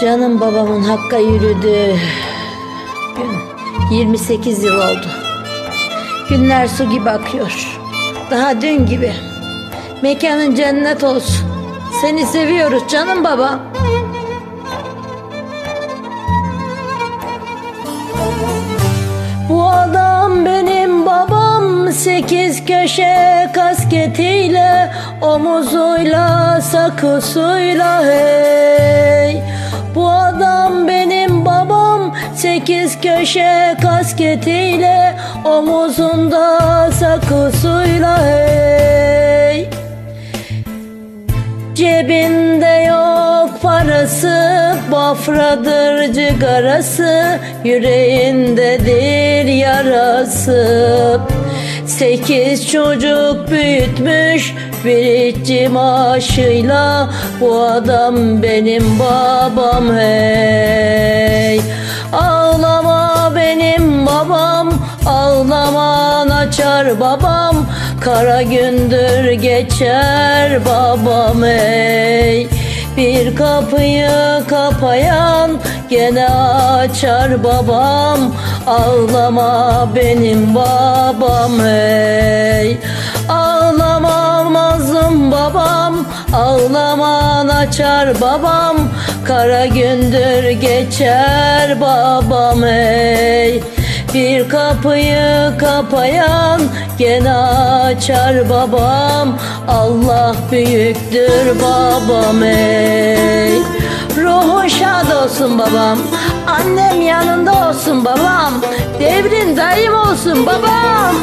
Canım babamın Hakk'a yürüdü gün 28 yıl oldu. Günler su gibi akıyor. Daha dün gibi. Mekanın cennet olsun. Seni seviyoruz canım baba. Bu adam benim babam, 8 köşe kasketiyle, omuzuyla sakısıyla hey. Bu adam benim babam, 8 köşe kasketiyle, omuzunda sakısıyla hey. Cebinde yok parası, bafradır cigarası, yüreğindedir yarası. 8 çocuk büyütmüş bir maaşıyla, bu adam benim babam hey. Ağlama benim babam, ağlaman açar babam, kara gündür geçer babam ey. Bir kapıyı kapayan gene açar babam, ağlama benim babam ey. Ağlama mazlum babam, ağlaman açar babam, kara gündür geçer babam ey. Bir kapıyı kapayan gene açar babam, Allah büyüktür babam ey. Ruhun şad olsun babam, annem yanında olsun babam, devrin daim olsun babam.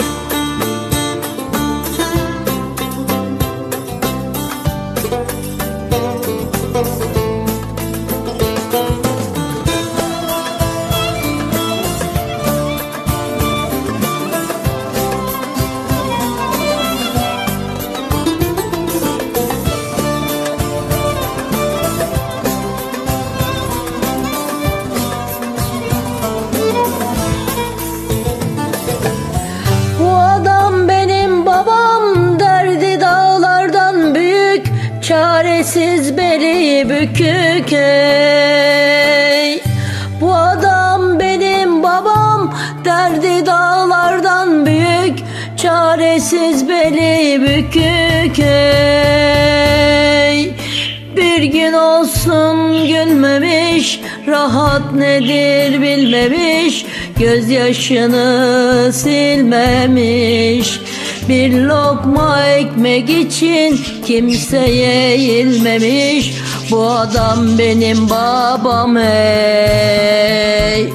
Çaresiz beli bükük ey. Bu adam benim babam, derdi dağlardan büyük, çaresiz beli bükük ey. Bir gün olsun gülmemiş, rahat nedir bilmemiş, gözyaşını silmemiş. Bir lokma ekmek için kimseye eğilmemiş, bu adam benim babam ey.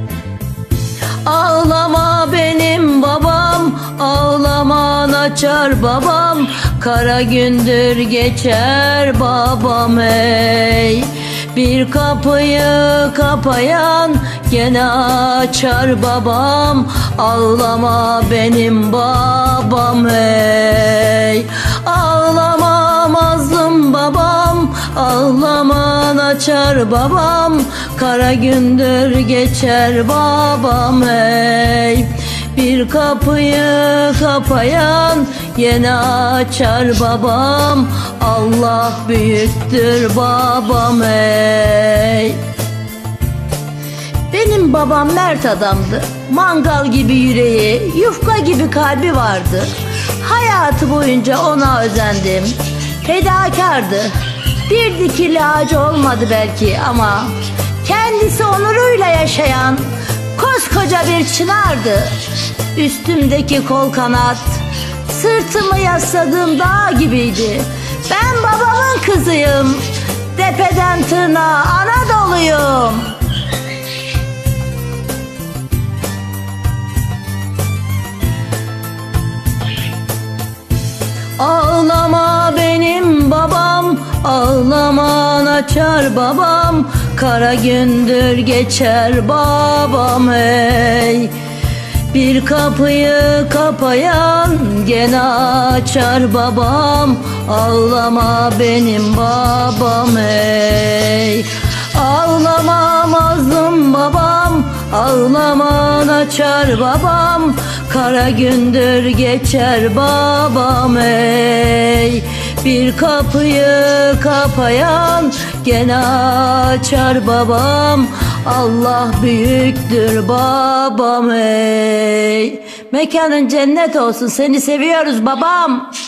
Ağlama benim babam, ağlaman açar babam, kara gündür geçer babam ey. Bir kapıyı kapayan gene açar babam, ağlama benim babam ey. Ağlama mazlum babam, ağlaman açar babam, kara gündür geçer babam ey. Bir kapıyı kapayan yine açar babam, Allah büyüktür babam ey. Benim babam mert adamdı, mangal gibi yüreği, yufka gibi kalbi vardı. Hayatı boyunca ona özendim, fedakardı. Bir dikili ağacı olmadı belki ama kendisi onuruyla yaşayan koskoca bir çınardı. Üstümdeki kol kanat, sırtımı yasladığım dağ gibiydi. Ben babamın kızıyım, tepeden tırnağa Anadolu'yum. Ağlama benim babam, ağlaman açar babam, kara gündür geçer babam ey. Bir kapıyı kapayan gene açar babam, ağlama benim babam ey. Ağlama mazlum babam, ağlaman açar babam, kara gündür geçer babam ey. Bir kapıyı kapayan gene açar babam. Allah büyüktür babam ey. Mekanın cennet olsun, seni seviyoruz babam.